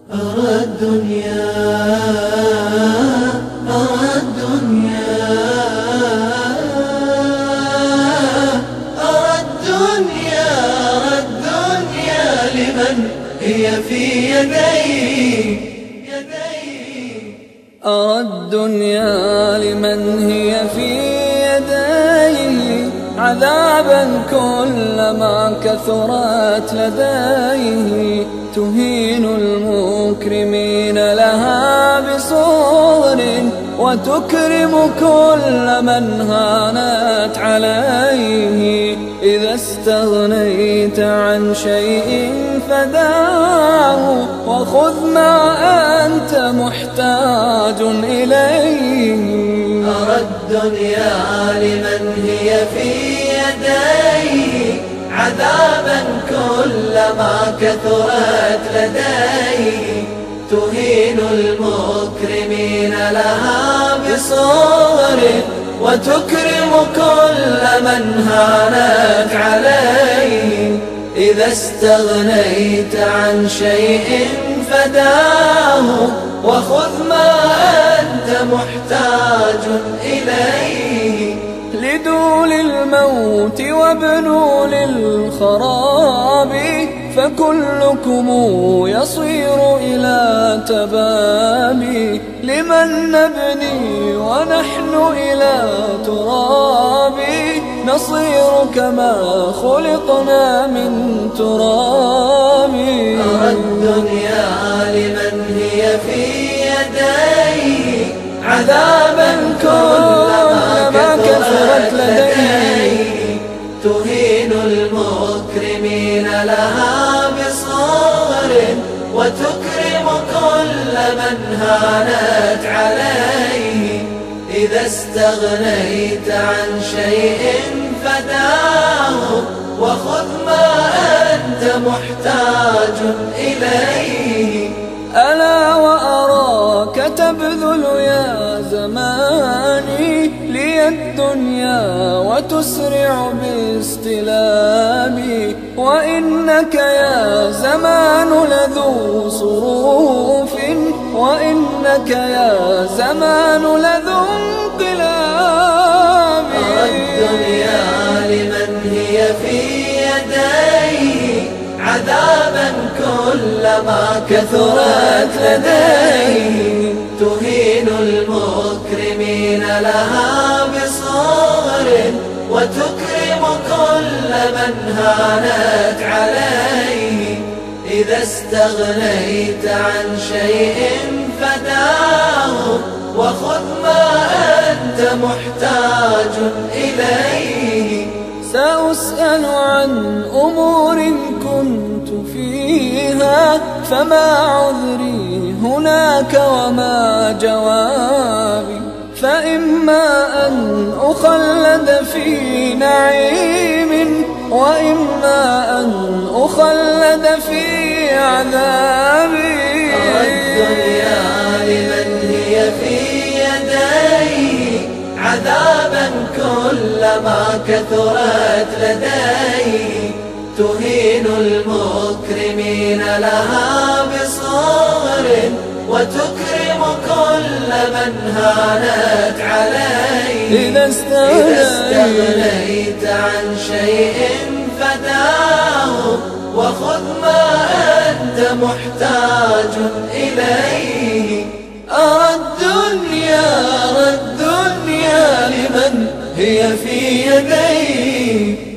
أرى الدنيا أرى الدنيا أرى الدنيا أرى الدنيا لمن هي في يدي أرى الدنيا لمن هي في يديه عذابا كلما كثرت لديه تهين المكرمين لها بصور وتكرم كل من هانت عليه إذا استغنيت عن شيء فداه وخذ ما أنت محتاج إليه. أرى الدنيا لمن هي في يديه عذابا كلما كثرت لديه تهين المكرمين لها بصور وتكرم كل من هانت عليه إذا استغنيت عن شيء فداه وخذ ما أنت محتاج إليه. لدوا للموت وابنوا للخراب فكلكم يصير إلى تباب لمن نبني ونحن إلى تراب نصير كما خلقنا من تراب. أرى الدنيا لمن هي في يديه عذابا كلما كثرت لديه تهين المكرمين لها بصور وتكرم كل من هانت عليه إذا استغنيت عن شيء فداه وخذ ما أنت محتاج إليه. ألا وأراك تبذل يا زماني لي الدنيا وتسرع باستلامي وإنك يا زمان لذو صروف وإنك يا زمان لذو انقلاب. أرى الدنيا لمن هي في يديه عذابا كلما كثرت لديه تهين المكرمين لها بصور وتكرم كل من هانت عليه إذا استغنيت عن شيء فداه وخذ ما أنت محتاج إليه. سأسأل عن أمور كنت فيها فما عذري هناك وما جوابي فإما أن أخلد في نعيم وإما أن أخلد في عذابي. أرى الدنيا لمن هي في يديه عذابا كلما كثرت لديه تهين المكرمين لها بصور وتكرم كل من هانت عليه إذا استغنيت عن شيء فداه وخذ ما أنت محتاج إليه. أرى الدنيا لمن هي في يديه